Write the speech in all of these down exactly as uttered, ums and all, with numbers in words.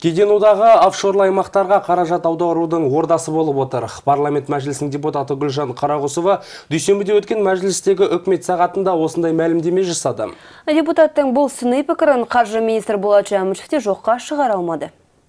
Кеденудағы офшорлы аймақтарға қаражат аударудың ордасы болып отыр. Парламент мәжілісінің депутаты Гүлжан Қарағұсова дүйсенбіде өткен мәжілістегі үкімет сағатында осындай мәлімдеме жасады. Депутаттың бұл сыни пікірін қаржы министрі Болат Жәмішев те жоққа шығара алмады.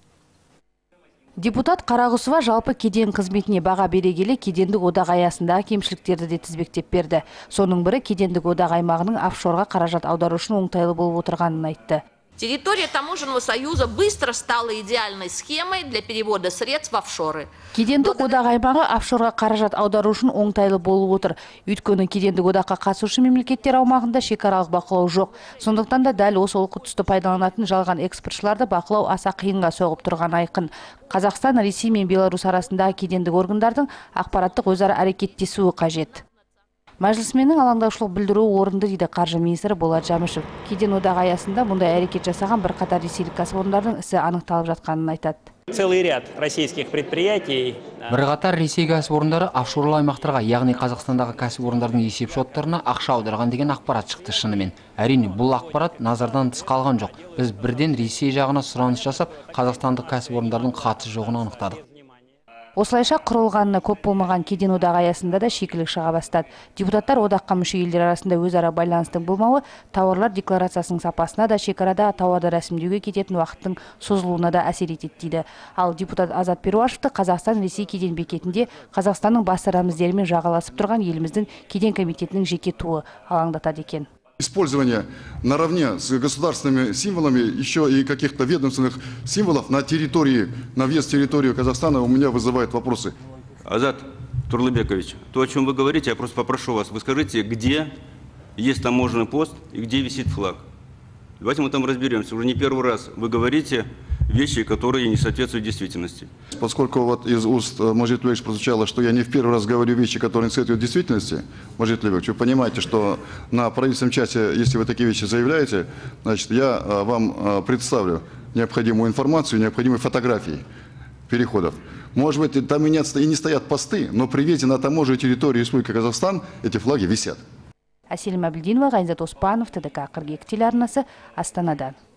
Депутат Қарағұсова жалпы кеден қызметіне баға бере келе кедендік одақ аясындағы кемшіліктерді де тізбектеп берді. Соның бірі кедендік одақ аймағының офшорға қаражат аудару үшін оңтайлы болып отырғанын айтты. Территория таможенного союза быстро стала идеальной схемой для перевода средств в офшоры. Кедендік одақ аймағы офшорға қаражат аудару үшін оңтайлы болып отыр. Өйткені кедендік одаққа қатысушы мемлекеттер аумағында шекаралық бақылау жоқ. Сондықтан да дәл осы олқы тұсты пайдаланатын жалған экспортшыларды бақылау аса қиынға соғып тұрған айқын. Қазақстан, Ресей мен Беларусь арасындағы кедендік органдардың ақпараттық өзара әрекеттесуі қажет. Мәжілісменнің алаңдаушылық білдіруі орынды дейді қаржы министрі Болат Жәмішев. Кеден одағы аясында мұндай әрекет жасаған бірқатар ресейлік кәсіпорындардың ісі анықталып жатқанын айтады. Целый ряд российских предприятий. Бірқатар Ресей кәсіпорындары офшорлы аймақтарға, яғни Қазақстандағы кәсіпорындардың есеп шоттарына ақша аударған деген ақпарат шықты шынымен. Әрине, бұл ақпарат назардан тыс қалған жоқ. Біз бірден Ресей жағына сұраныс жасап, қазақстандық кәсіпорындардың қатысы жоғын анықтадық. Осылайша құрылғанына көп болмаған кеден одағы аясында да шикілік шыға бастады. Депутаттар одаққа мүше елдер арасында өзара байланыстың болмауы тауарлар декларациясының сапасына да шекарада тауарды рәсімдеуге кететін уақыттың созылуына да әсер етеді дейді. Ал депутат Азат Перуашевті Қазақстан Ресей кеден бекетінде Қазақстанның басты рәміздерімен жағаласып тұрған еліміздің кеден комитетінің жеке туы алаңдатады екен. Использование наравне с государственными символами еще и каких-то ведомственных символов на территории, на въезд в территорию Казахстана у меня вызывает вопросы. Азат Турлыбекович, то, о чем вы говорите, я просто попрошу вас, вы скажите, где есть таможенный пост и где висит флаг. Давайте мы там разберемся. Уже не первый раз вы говорите вещи, которые не соответствуют действительности. Поскольку вот из уст Мажит Левич прозвучало, что я не в первый раз говорю вещи, которые не соответствуют действительности, Мажит Левич, вы понимаете, что на правительственном чате, если вы такие вещи заявляете, значит, я вам представлю необходимую информацию, необходимые фотографии переходов. Может быть, там и не стоят посты, но при въезде на таможенную территорию Республики Казахстан эти флаги висят. Әселім Әбілдинова, Ғайнзат Оспанов, ТДК қырық екі телеарнасы, Астанадан.